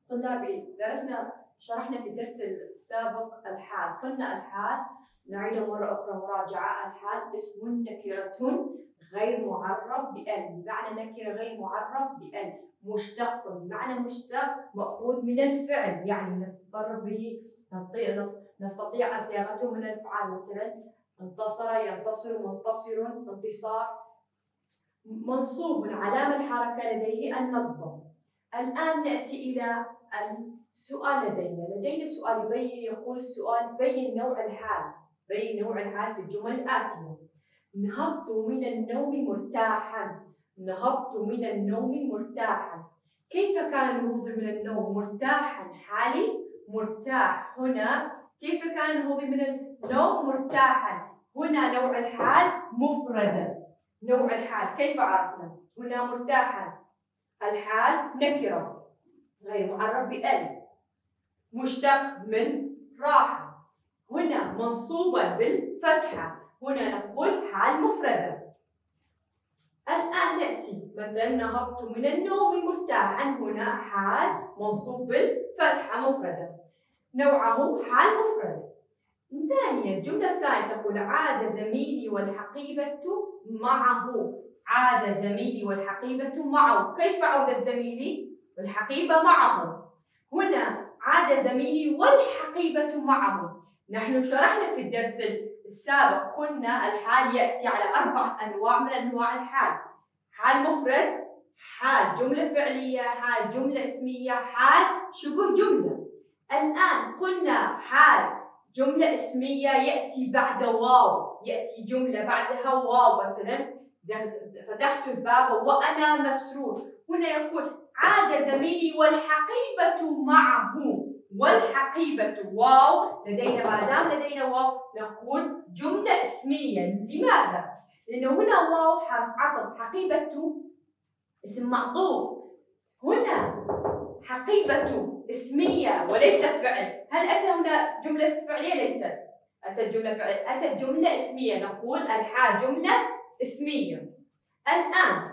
طلابي شرحنا في الدرس السابق الحال، قلنا الحال نعيده مرة أخرى مراجعة. الحال اسم نكرة غير معرب بأن، بمعنى نكرة غير معرب بأن، مشتق بمعنى مشتق مأخوذ من الفعل، يعني نتصرف به نستطيع صياغته من الأفعال، مثلا انتصر ينتصر، منتصر انتصار. منصوب علامة الحركة لديه النصب. الآن نأتي إلى السؤال لدينا سؤال يقول السؤال بين نوع الحال، بين نوع الحال في الجمل الآتية: نهضت من النوم مرتاحا، نهضت من النوم مرتاحا. كيف كان النهوض من النوم؟ مرتاحا حالي، مرتاح هنا. كيف كان النهوض من النوم؟ مرتاحا. هنا نوع الحال مفردا. نوع الحال كيف عرفنا؟ هنا مرتاحا، الحال نكرة غير معرب بأن، مشتق من راحة. هنا منصوبة بالفتحة، هنا نقول حال مفردة. الآن نأتي مثلا نهضت من النوم مرتاحا، هنا حال منصوب بالفتحة مفردة، نوعه حال مفرد. ثانيا الجملة الثانية تقول عاد زميلي والحقيبة معه. عاد زميلي والحقيبة معه. كيف عودت زميلي والحقيبة معه؟ هنا عاد زميلي والحقيبة معه. نحن شرحنا في الدرس السابق قلنا الحال يأتي على 4 أنواع من أنواع الحال: حال مفرد، حال جملة فعلية، حال جملة اسمية، حال شبه جملة. الآن قلنا حال جملة اسمية يأتي بعد واو، يأتي جملة بعدها واو، مثلا فتحت الباب وأنا مسرور. هنا يقول عاد زميلي والحقيبة معه، والحقيبة واو لدينا، ما دام لدينا واو نقول جملة اسمية. لماذا؟ لأنه هنا واو حرف عطف، حقيبة اسم معطوف. هنا حقيبة اسمية وليست فعل. هل أتى هنا جملة فعلية؟ ليست. أتت جملة فعلية، أتت جملة اسمية، نقول الحال جملة اسمية. الآن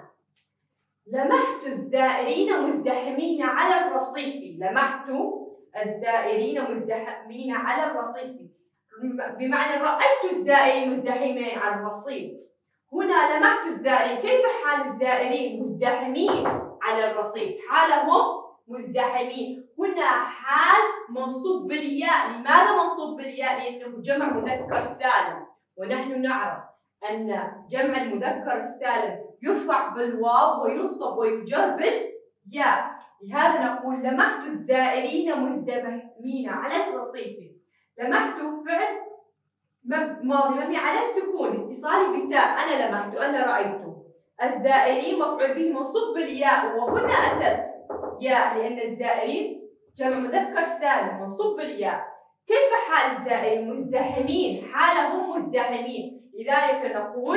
لمحت الزائرين مزدحمين على الرصيف. لمحت الزائرين مزدحمين على الرصيف، بمعنى رأيت الزائرين مزدحمين على الرصيف. هنا لمحت الزائرين، كيف حال الزائرين؟ مزدحمين على الرصيف، حالهم مزدحمين. هنا حال منصوب بالياء. لماذا منصوب بالياء؟ لأنه جمع مذكر سالم، ونحن نعرف أن جمع المذكر السالم يرفع بالواو وينصب ويجر بالياء. لهذا نقول لمحت الزائرين مزدحمين على الرصيف. لمحت فعل ماضي مبني على السكون اتصالي بتاء، أنا لمحت، أنا رأيت. الزائرين مفعول به منصوب بالياء، وهنا أتت ياء لأن الزائرين جمع مذكر سالم منصوب بالياء. كيف حال الزائرين؟ مزدحمين، حالهم مزدحمين، لذلك نقول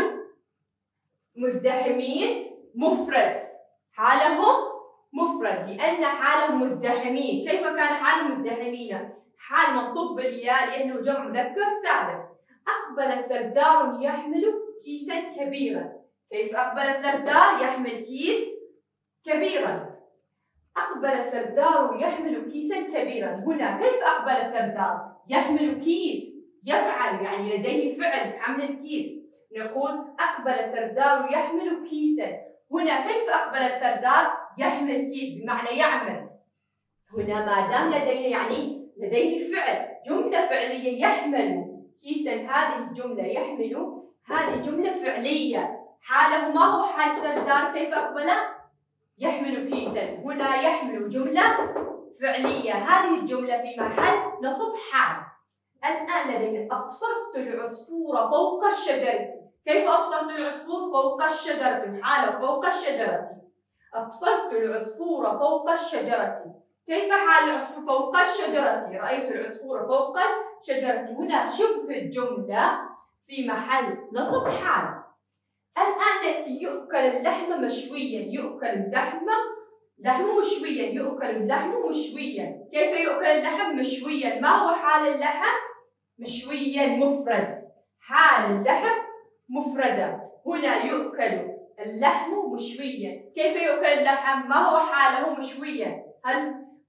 مزدحمين مفرد، حالهم مفرد لأن حالهم مزدحمين. كيف كان حالهم مزدحمين؟ حال منصوب بالياء لأنه جمع مذكر سالم. أقبل سردار يحمل كيسا كبيرا. كيف أقبل سردار يحمل كيس كبيرا؟ أقبل سردار يحمل كيسا كبيرا. هنا كيف أقبل سردار؟ يحمل كيس، يفعل، يعني لديه فعل حمل الكيس. نقول أقبل سردار يحمل كيسا. هنا كيف أقبل سردار؟ يحمل كيس بمعنى يعمل. هنا ما دام لدينا يعني لديه فعل، جملة فعلية يحمل كيسا. هذه الجملة يحمل، هذه جملة فعلية. حاله ما هو حال سردار؟ كيف أقبل؟ يحمل كيسا. هنا يحمل جملة فعلية، هذه الجملة في محل نصب حال. الآن لدينا أبصرت العصفور فوق الشجرة. كيف أبصرت العصفور فوق الشجرة؟ حاله فوق الشجرة. أبصرت العصفور فوق الشجرة. كيف حال العصفور فوق الشجرة؟ رأيت العصفور فوق الشجرة. هنا شبه الجملة في محل نصب حال. الآن نأتي يؤكل اللحم مشويا. يؤكل اللحم مشويا. يؤكل اللحم مشويا. كيف يؤكل اللحم مشويا؟ ما هو حال اللحم؟ مشويا مفرد، حال اللحم مفردة. هنا يؤكل اللحم مشويا. كيف يؤكل اللحم؟ ما هو حاله مشويا؟ هل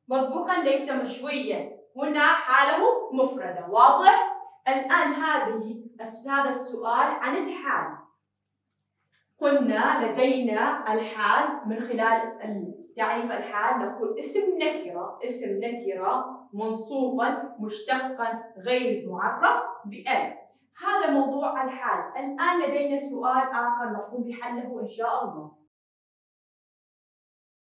مطبوخا ليس مشويا، هنا حاله مفردة. واضح؟ الآن هذا السؤال عن الحال. قلنا لدينا الحال من خلال تعريف الحال نقول اسم نكرة منصوبا مشتقا غير معرف بأل. هذا موضوع الحال. الآن لدينا سؤال آخر مفهوم بحله إن شاء الله.